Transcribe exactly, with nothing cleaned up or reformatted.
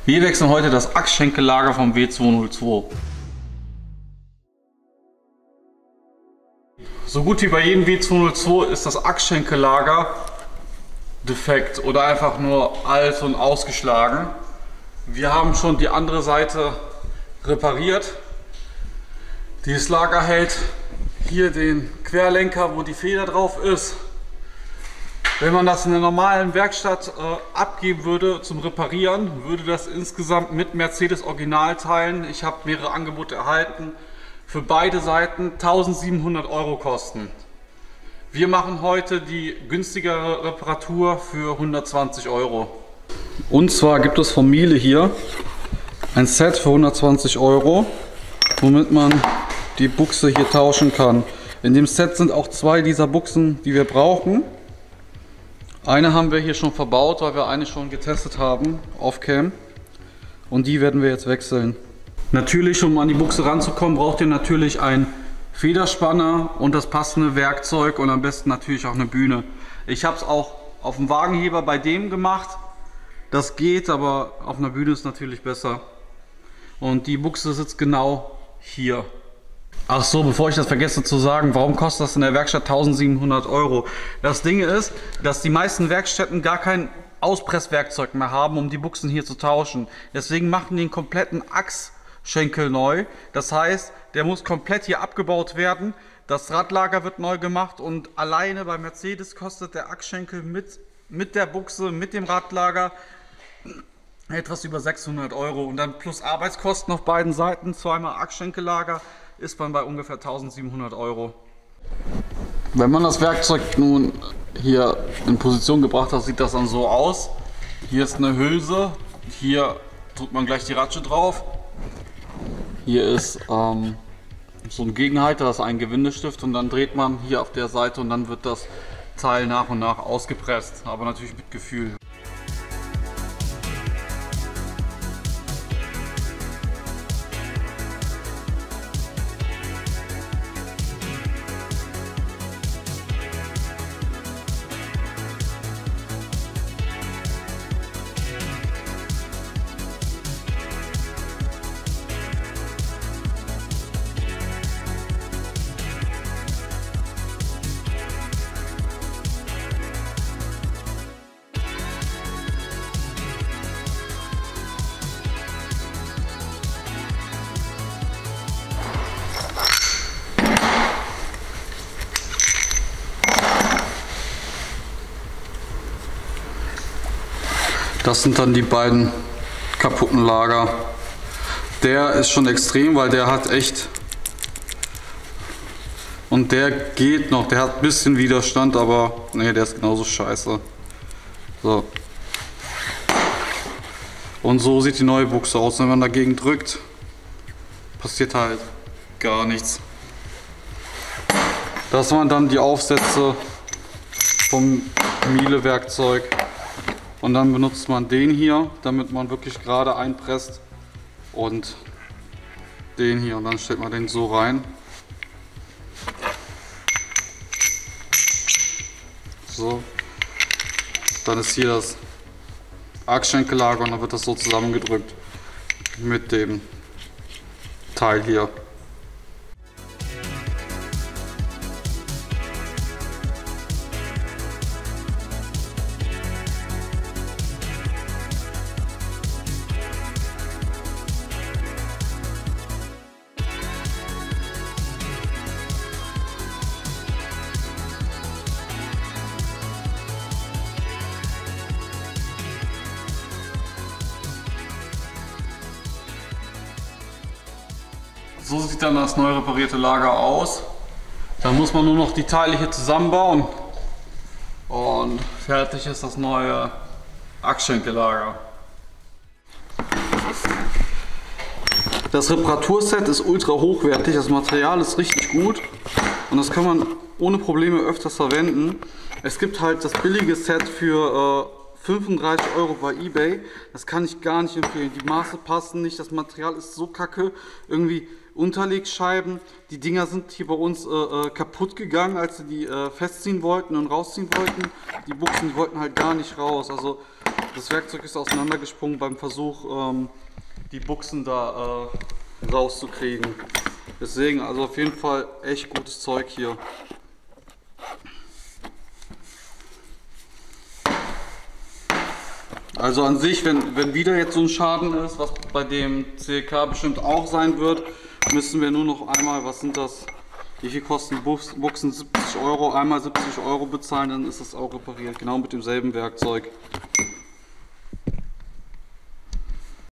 Wir wechseln heute das Achsschenkellager vom W zweihundertzwei. So gut wie bei jedem W zweihundertzwei ist das Achsschenkellager defekt oder einfach nur alt und ausgeschlagen. Wir haben schon die andere Seite repariert. Dieses Lager hält hier den Querlenker, wo die Feder drauf ist. Wenn man das in der normalen Werkstatt äh, abgeben würde zum Reparieren, würde das insgesamt mit Mercedes Originalteilen, ich habe mehrere Angebote erhalten, für beide Seiten eintausendsiebenhundert Euro kosten. Wir machen heute die günstigere Reparatur für hundertzwanzig Euro. Und zwar gibt es von Miele hier ein Set für hundertzwanzig Euro, womit man die Buchse hier tauschen kann. In dem Set sind auch zwei dieser Buchsen, die wir brauchen. Eine haben wir hier schon verbaut, weil wir eine schon getestet haben auf Cam. Und die werden wir jetzt wechseln. Natürlich, um an die Buchse ranzukommen, braucht ihr natürlich einen Federspanner und das passende Werkzeug und am besten natürlich auch eine Bühne. Ich habe es auch auf dem Wagenheber bei dem gemacht. Das geht, aber auf einer Bühne ist natürlich besser. Und die Buchse sitzt genau hier. Ach so, bevor ich das vergesse zu sagen, warum kostet das in der Werkstatt eintausendsiebenhundert Euro? Das Ding ist, dass die meisten Werkstätten gar kein Auspresswerkzeug mehr haben, um die Buchsen hier zu tauschen. Deswegen machen die einen kompletten Achsschenkel neu. Das heißt, der muss komplett hier abgebaut werden. Das Radlager wird neu gemacht und alleine bei Mercedes kostet der Achsschenkel mit, mit der Buchse, mit dem Radlager etwas über sechshundert Euro. Und dann plus Arbeitskosten auf beiden Seiten, zweimal Achsschenkellager, ist man bei ungefähr eintausendsiebenhundert Euro. Wenn man das Werkzeug nun hier in Position gebracht hat, sieht das dann so aus. Hier ist eine Hülse, hier drückt man gleich die Ratsche drauf. Hier ist ähm, so ein Gegenhalter, das ist ein Gewindestift und dann dreht man hier auf der Seite und dann wird das Teil nach und nach ausgepresst, aber natürlich mit Gefühl. Das sind dann die beiden kaputten Lager. Der ist schon extrem, weil der hat echt... Und der geht noch, der hat ein bisschen Widerstand, aber nee, der ist genauso scheiße. So. Und so sieht die neue Buchse aus. Wenn man dagegen drückt, passiert halt gar nichts. Das waren dann die Aufsätze vom Miele Werkzeug. Und dann benutzt man den hier, damit man wirklich gerade einpresst und den hier und dann stellt man den so rein. So, dann ist hier das Achsschenkellager und dann wird das so zusammengedrückt mit dem Teil hier. So sieht dann das neu reparierte Lager aus. Dann muss man nur noch die Teile hier zusammenbauen und fertig ist das neue Achsschenkellager. Das Reparaturset ist ultra hochwertig, das Material ist richtig gut und das kann man ohne Probleme öfters verwenden. Es gibt halt das billige Set für äh, fünfunddreißig Euro bei eBay. Das kann ich gar nicht empfehlen. Die Maße passen nicht, das Material ist so kacke. Irgendwie Unterlegscheiben. Die Dinger sind hier bei uns äh, äh, kaputt gegangen, als sie die äh, festziehen wollten und rausziehen wollten. Die Buchsen, die wollten halt gar nicht raus. Also das Werkzeug ist auseinandergesprungen beim Versuch, ähm, die Buchsen da äh, rauszukriegen. Deswegen, also auf jeden Fall echt gutes Zeug hier. Also an sich, wenn, wenn wieder jetzt so ein Schaden ist, was bei dem C L K bestimmt auch sein wird, müssen wir nur noch einmal, was sind das, wie viel kosten die Buchsen? siebzig Euro, einmal siebzig Euro bezahlen, dann ist das auch repariert, genau mit demselben Werkzeug.